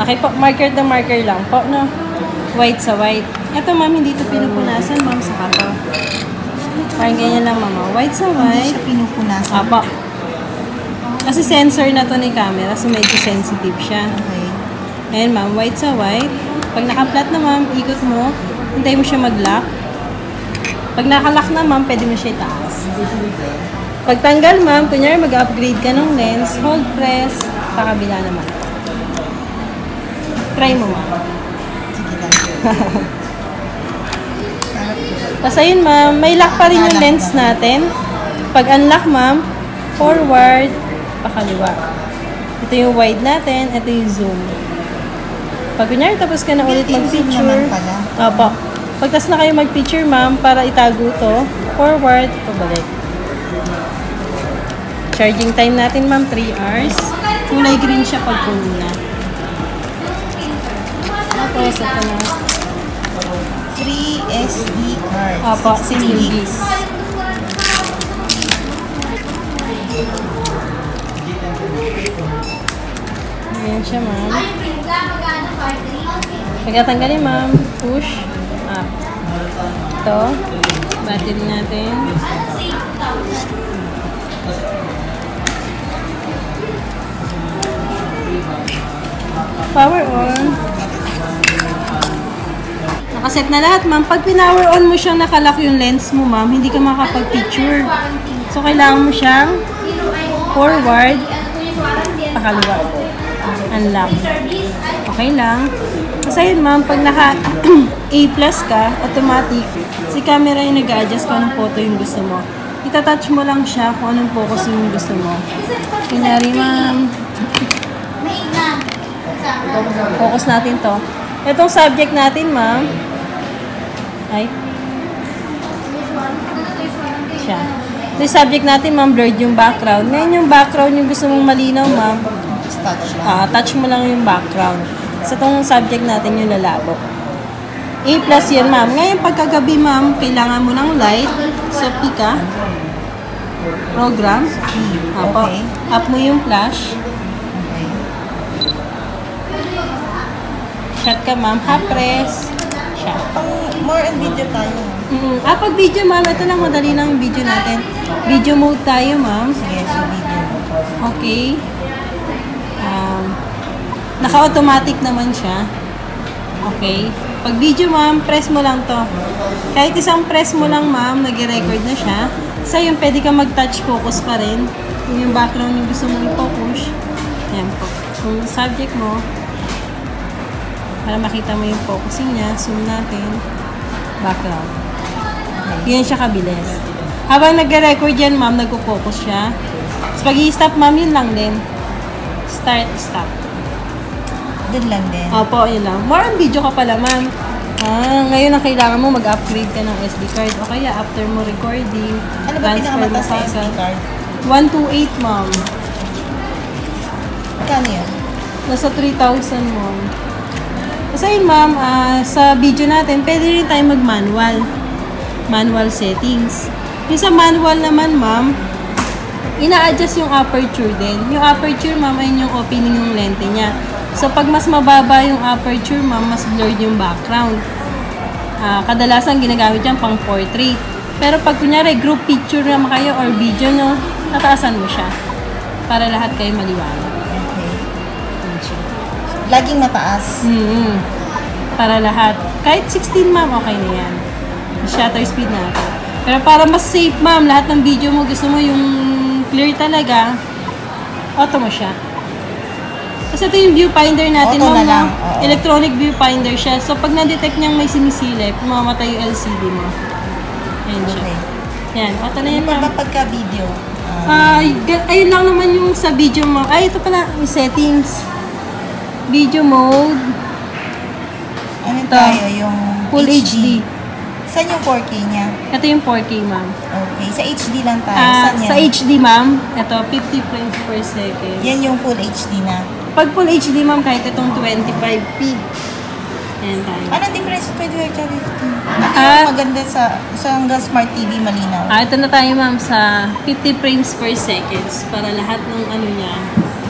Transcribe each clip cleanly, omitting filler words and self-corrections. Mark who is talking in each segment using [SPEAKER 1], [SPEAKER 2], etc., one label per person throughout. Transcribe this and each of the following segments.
[SPEAKER 1] Okay po, marker na marker lang po, no? White sa white. Ito, ma'am, hindi ito pinupunasan, ma'am, sa kato. Parang ganyan lang, ma'am. White sa white.
[SPEAKER 2] Hindi siya pinupunasan.
[SPEAKER 1] Apo. Kasi sensor na to ni camera, so medyo sensitive siya.
[SPEAKER 2] Okay.
[SPEAKER 1] Ayan, ma'am, white sa white. Pag naka-flat na, ma'am, ikot mo. Hintay mo siya mag-lock. Pag naka-lock na, ma'am, pwede mo siya itaas. Pag tanggal, ma'am, kunyari mag-upgrade ka ng lens, hold press, pakabila naman. Try mo, ma'am.
[SPEAKER 2] Sige lang.
[SPEAKER 1] Tapos ayun, ma'am, may lock pa rin yung lens natin. Pag unlock, ma'am, forward, pakaliwa. Ito yung wide natin, ito yung zoom. Pag kunyari, tapos ka na ulit mag-picture. Opo. Pag tas na kayo mag-picture, ma'am, para itago to, forward, pabalik. Charging time natin, ma'am, 3 hours. Kulay green siya pag puno na. Tapos, ito na.
[SPEAKER 2] 3 SD cards.
[SPEAKER 1] Opo, 16 gigs. Ayan siya, ma'am. Pagkatanggalin, ma'am, push up. Ito, battery natin. Power on. Nakaset na lahat, ma'am. Pag pinower on mo siyang nakalock yung lens mo, ma'am, hindi ka makapag-picture. So, kailangan mo siyang forward, pakaliwa. Unlock. Okay lang. Kasi yun, ma'am, pag naka A+ ka, automatic, si camera yung nag-adjust kung anong photo yung gusto mo. Itatouch mo lang siya kung anong focus yung gusto mo. Kunyari, ma'am, focus natin to. Itong subject natin, ma'am, ay, siya. Ito yung subject natin, ma'am, blurred yung background. Ngayon yung background yung gusto mong malinaw, ma'am, touch mo lang yung background. Sa itong subject natin yung lalabo. A+ yan, ma'am. Ngayon, pagkagabi, ma'am, kailangan mo ng light. So, pika. Program. Apo.
[SPEAKER 2] Okay.
[SPEAKER 1] Up mo yung flash.
[SPEAKER 2] Okay.
[SPEAKER 1] Shot ka, ma'am. Half press. Shot.
[SPEAKER 2] Pang more on video tayo.
[SPEAKER 1] Pag video, ma'am, ito lang, madali lang yung video natin. Video mode tayo, ma'am.
[SPEAKER 2] Sige, so video.
[SPEAKER 1] Okay. Naka-automatic naman siya. Okay. Pag video, ma'am, press mo lang to. Kahit isang press mo lang, ma'am, nag-record na siya. Sa yun, pwede ka mag-touch focus pa rin. Kung yung background yung gusto mong i-focus. Ayan po. Kung subject mo, para makita mo yung focusing niya, zoom natin. Background. Yan siya kabilis. Habang nag-record yan, ma'am, nagpo-focus siya. Tapos pag i-stop, ma'am, yun lang din. Start, stop.
[SPEAKER 2] Doon lang din.
[SPEAKER 1] Opo, yun lang. More on video ka pala, ma'am. Ngayon ang kailangan mo mag-upgrade ka ng SD card. O kaya after mo recording,
[SPEAKER 2] Ano ba pinakamataas sa SD card?
[SPEAKER 1] 128, ma'am.
[SPEAKER 2] Kano yun?
[SPEAKER 1] Nasa 3,000, ma'am. Kasi yun, ma'am, sa video natin, pwede rin tayo mag-manual. Manual settings. Yung sa manual naman, ma'am, ina-adjust yung aperture din. Yung aperture, ma'am, ayun yung opening ng lente niya. So, pag mas mababa yung aperture, ma'am, mas blurred yung background. Kadalasan ginagamit yan pang portrait. Pero pag kunyari, group picture naman kayo or video, no, nataasan mo siya. Para lahat kayo maliwanag.
[SPEAKER 2] Okay. Laging mataas.
[SPEAKER 1] Para lahat. Kahit 16, ma'am, okay na yan. Shutter speed natin. Pero para mas safe, ma'am, lahat ng video mo, gusto mo yung clear talaga, auto mo siya. Kasi ito yung viewfinder natin, ma'am. Electronic viewfinder siya. So, pag na-detect niyang may sinisilip, mamamatay yung LCD mo. Ayan siya.
[SPEAKER 2] Okay.
[SPEAKER 1] Yan. Auto na yan, ma'am.
[SPEAKER 2] Ano ba pagka-video?
[SPEAKER 1] Ayun lang naman yung sa video mo. Ay, ito pala, yung settings. Video mode.
[SPEAKER 2] Ano tayo? Yung
[SPEAKER 1] Full HD.
[SPEAKER 2] Saan yung 4K niya?
[SPEAKER 1] Ito yung 4K, ma'am.
[SPEAKER 2] Okay. Sa HD lang tayo. Saan yan?
[SPEAKER 1] Sa HD, ma'am, ito, 50 frames per second.
[SPEAKER 2] Yan yung full HD na.
[SPEAKER 1] Pag full HD, ma'am, kahit itong 25p. Ayan tayo.
[SPEAKER 2] Anong difference? Pwede ba ito? Ano maganda sa hanggang Smart TV malinaw?
[SPEAKER 1] Ito na tayo, ma'am, sa 50 frames per seconds para lahat ng ano niya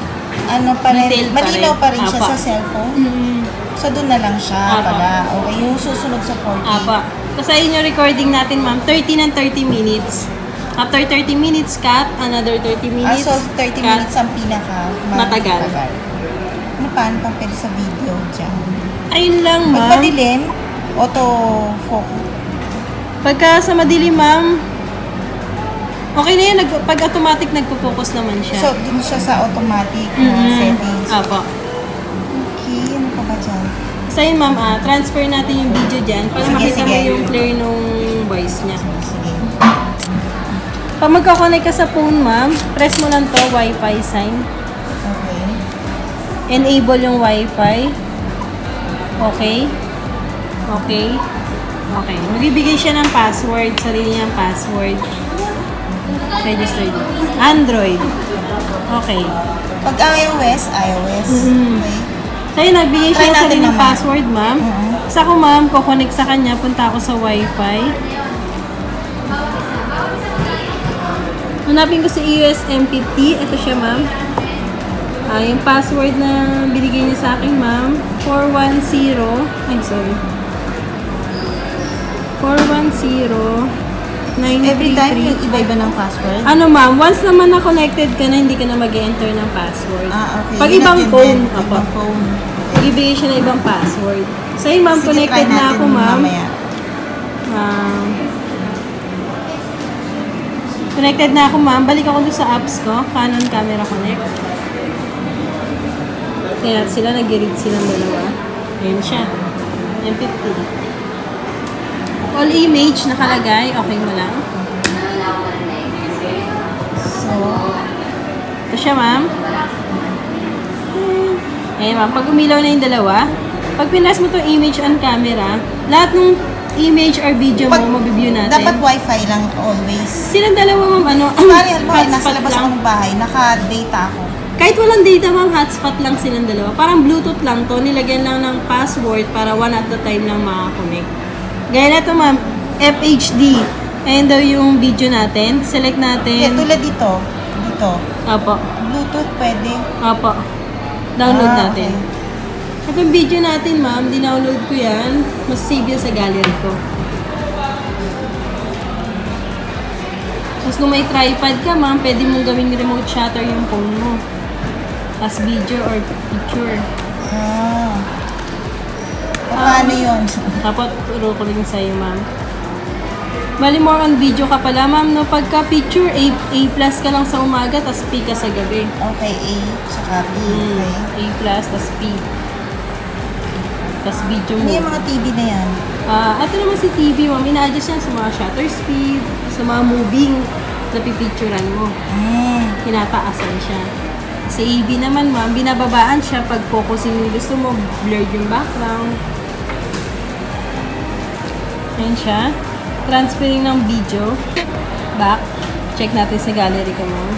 [SPEAKER 2] ano pa rin,
[SPEAKER 1] detail
[SPEAKER 2] malinaw pa rin siya
[SPEAKER 1] Apa.
[SPEAKER 2] sa cellphone.
[SPEAKER 1] Mm.
[SPEAKER 2] So, doon na lang siya
[SPEAKER 1] Apa.
[SPEAKER 2] pala. Okay, yung susunod sa 4K.
[SPEAKER 1] Apa. Kasi yung recording natin, ma'am, 13 and 30 minutes. After 30 minutes, cut. Another 30 minutes.
[SPEAKER 2] So 30
[SPEAKER 1] cut.
[SPEAKER 2] minutes ang pinaka
[SPEAKER 1] Matagal.
[SPEAKER 2] Ano paano pang pwede sa video dyan?
[SPEAKER 1] Ayun lang,
[SPEAKER 2] Pag
[SPEAKER 1] ma'am.
[SPEAKER 2] madilim, auto-focus.
[SPEAKER 1] Pagka sa madilim, ma'am, okay na yun. Pag automatic, nagpo-focus naman siya.
[SPEAKER 2] So, dun siya sa automatic na settings.
[SPEAKER 1] Apo.
[SPEAKER 2] Okay, ano pa ba dyan?
[SPEAKER 1] So yun, ma'am, transfer natin yung video dyan para
[SPEAKER 2] Sige,
[SPEAKER 1] makita mo
[SPEAKER 2] sige.
[SPEAKER 1] yung clear nung voice niya.
[SPEAKER 2] Sige.
[SPEAKER 1] Pag magkoconnect ka sa phone, ma'am, press mo lang to, Wi-Fi sign.
[SPEAKER 2] Okay.
[SPEAKER 1] Enable yung Wi-Fi. Okay. Okay. Okay. Magbibigay siya ng password, sarili niyang password. Registered. Android. Okay.
[SPEAKER 2] Pag iOS. Okay.
[SPEAKER 1] So yun, nagbigay siya
[SPEAKER 2] Try
[SPEAKER 1] ng
[SPEAKER 2] natin
[SPEAKER 1] sarili ng
[SPEAKER 2] naman.
[SPEAKER 1] password, ma'am. Sa ko, ma'am, kukonect sa kanya, punta ako sa Wi-Fi. Hanapin ko si EOS M50. Ito siya, ma'am. Yung password na binigay niya sa akin, ma'am. 410. Ay, sorry. 410.
[SPEAKER 2] Every time yung iba-iba ng password?
[SPEAKER 1] Ano, ma'am, once naman na connected ka na, hindi ka na mag-enter ng password.
[SPEAKER 2] Okay.
[SPEAKER 1] Pag
[SPEAKER 2] Yun
[SPEAKER 1] ibang
[SPEAKER 2] natin
[SPEAKER 1] phone,
[SPEAKER 2] din. Ibang phone.
[SPEAKER 1] ibigay siya ng ibang password. So, yun, ma'am,
[SPEAKER 2] Sige,
[SPEAKER 1] connected
[SPEAKER 2] try
[SPEAKER 1] na
[SPEAKER 2] natin
[SPEAKER 1] ako, ma'am.
[SPEAKER 2] mamaya.
[SPEAKER 1] Connected na ako, ma'am. Balik ako doon sa apps ko. Canon Camera Connect. Kaya sila, nag-read silang dalawa. Ayan siya. M50. All image nakalagay. Okay mo lang.
[SPEAKER 2] So,
[SPEAKER 1] Ito siya, ma'am. Ayan, ma'am. Pag umilaw na yung dalawa, pag pinas mo itong image on camera, lahat ng image or video mo, mabibview natin.
[SPEAKER 2] dapat wifi lang always.
[SPEAKER 1] Silang dalawa, ma'am, ano,
[SPEAKER 2] Bali, halimbawa, nasa
[SPEAKER 1] hotspot
[SPEAKER 2] labas
[SPEAKER 1] lang.
[SPEAKER 2] ako ng bahay, naka-data ako.
[SPEAKER 1] Kahit walang data, ma'am, hotspot lang silang dalawa. Parang Bluetooth lang to. Nilagyan lang ng password para one at a time lang makakonect. Gaya na to, ma'am, FHD. Ayan daw yung video natin. Select natin.
[SPEAKER 2] Yeah, tulad dito. Dito.
[SPEAKER 1] Apo.
[SPEAKER 2] Bluetooth pwede.
[SPEAKER 1] Apo. Download natin.
[SPEAKER 2] Okay.
[SPEAKER 1] At yung video natin, ma'am, dinownload ko yan. Mas save yan sa gallery ko. Tapos kung may tripod ka, ma'am, pwede mong gawing remote shutter yung phone mo. As video or picture.
[SPEAKER 2] Paano yun?
[SPEAKER 1] Dapat turo ko rin sa'yo, ma'am. Bali, more on video ka pala, ma'am. No? Pagka picture, A+ ka lang sa umaga, tas P ka sa gabi.
[SPEAKER 2] Okay, A, saka B. Okay.
[SPEAKER 1] A+, tas P. Tas video mo.
[SPEAKER 2] Ano yung mga TV na yan?
[SPEAKER 1] Ito naman si TV, ma'am. Ina-adjust yan sa mga shutter speed, sa mga moving na pipicturan mo. Tinataasan siya. Sa AB naman, ma'am, binababaan siya pag focusing yung gusto mo, blurred yung background. Ayan siya. Transferring ng video. Back. Check natin sa gallery ko, ma'am.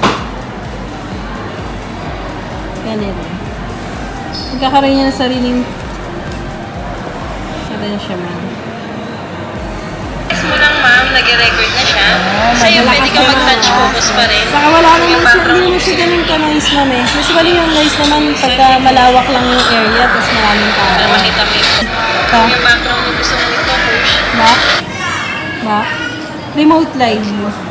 [SPEAKER 1] Gallery. Magkakaroon niya ng sariling siya, ma'am.
[SPEAKER 3] Mo lang, ma'am, nag-record na siya. So, yung pwede ka mag-touch focus pa rin.
[SPEAKER 1] Saka wala naman siya, hindi naman siya ganun ka-noise, ma'am eh. Mas bali yung noise naman pagka malawak lang yung area, tapos maraming tao.
[SPEAKER 3] Para makita mo yung background mo gusto mo i-focus.
[SPEAKER 1] Back. Back. Remote live.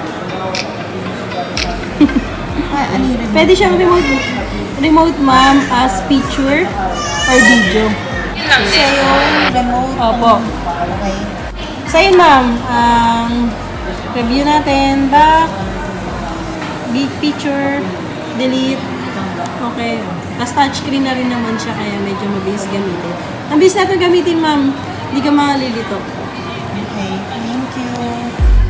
[SPEAKER 2] Ano yung remote?
[SPEAKER 1] Pwede siyang remote, ma'am, as picture or video.
[SPEAKER 3] Yun lang
[SPEAKER 2] So,
[SPEAKER 3] din.
[SPEAKER 2] yung remote.
[SPEAKER 1] Opo.
[SPEAKER 2] Okay.
[SPEAKER 1] So, yun, ma'am. Review natin. Back. Big picture. Delete. Okay. Tapos touchscreen na rin naman siya, kaya medyo mabilis gamitin. Ang bilis na ito gamitin, ma'am. Hindi ka makalilito.
[SPEAKER 2] Okay. Thank you.